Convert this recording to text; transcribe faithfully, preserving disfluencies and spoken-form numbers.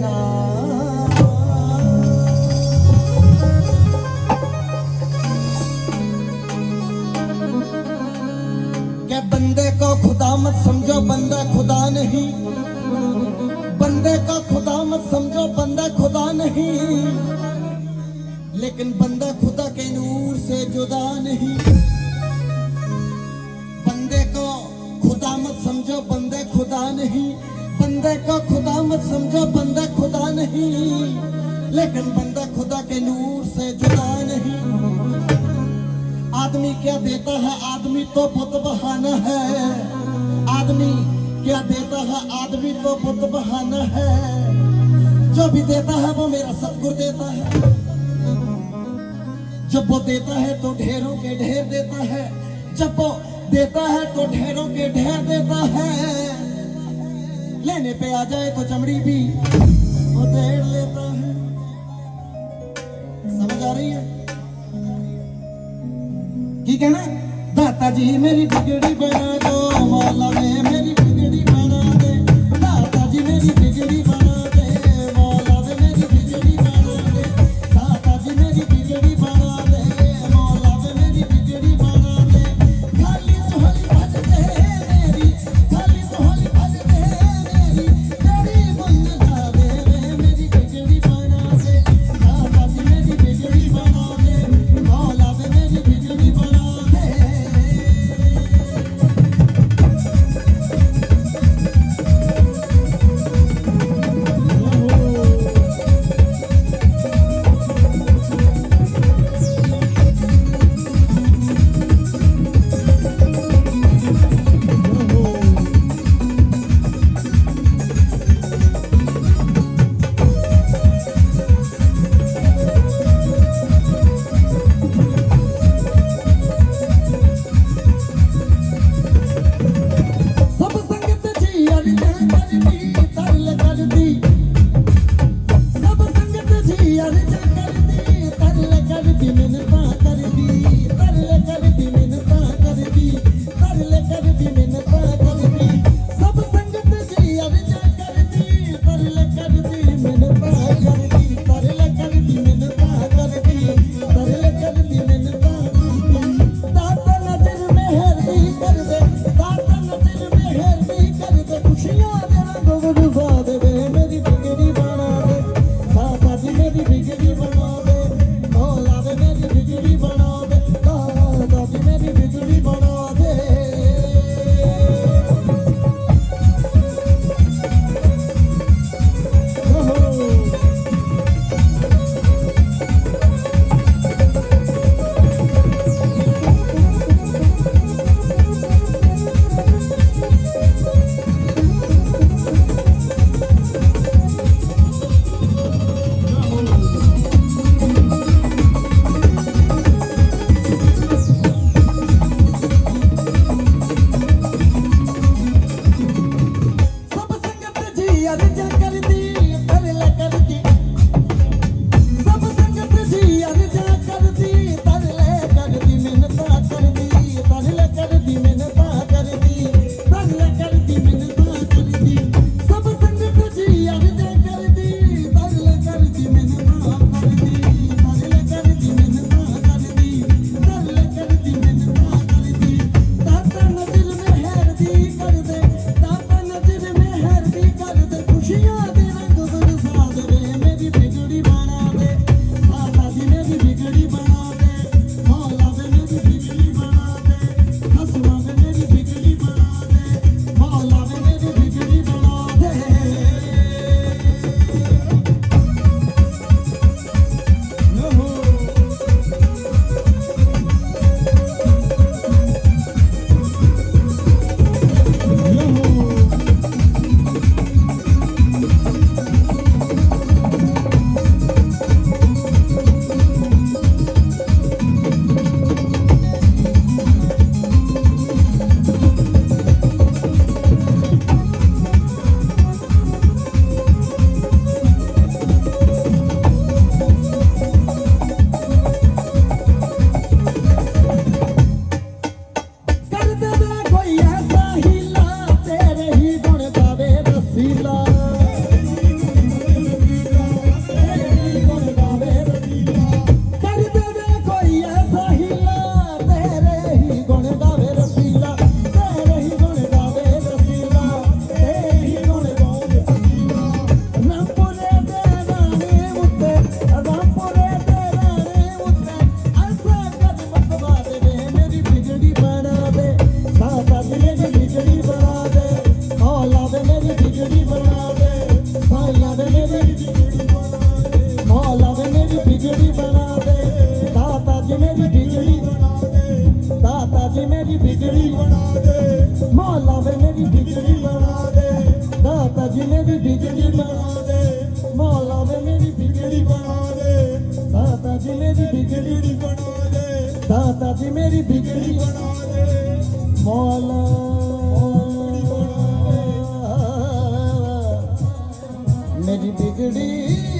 देना। क्या बंदे को खुदा मत समझो, बंदा खुदा नहीं। बंदे को खुदा मत समझो, बंदा खुदा नहीं। लेकिन बंदा खुदा के नूर से जुदा नहीं। बंदे को खुदा मत समझो, बंदे खुदा नहीं। बंदे को खुदा मत समझो, बंदा खुदा नहीं। लेकिन बंदा खुदा के नूर से जुदा नहीं। आदमी क्या देता है, आदमी तो बुत बहाना है। आदमी क्या देता है, आदमी तो बुत बहाना है। जो भी देता है वो मेरा सतगुर देता है। जब वो देता है तो ढेरों के ढेर देता है। जब वो देता है तो ढेरों के ढेर देता है। लेने पे आ जाए तो चमड़ी भी वो देड़ लेता है। समझ आ रही है? की कहना, दाता जी मेरी बिगड़ी बना दो, मौला में मेरी बिगड़ी बना दे। दाता जी मेरी बिगड़ी बना दे, मौला में मेरी बिगड़ी बना दे। दाता जी मेरी बिगड़ी बना दे, मौला में मेरी बिगड़ी बना दे। खाली झोली भज दे मेरी, खाली झोली भज दे मेरी, तेरी बंद ला दे मेरी बिगड़ी बना दे। दाता जी मेरी बिगड़ी बना दे, मौला में मेरी बिगड़ी बना दे। बिगड़ी बना दे मौला वे मेरी बिगड़ी बना दे दाता जी मेरी बिगड़ी बना दे दाता जी मेरी बिगड़ी बना दे मौला मेरी बिगड़ी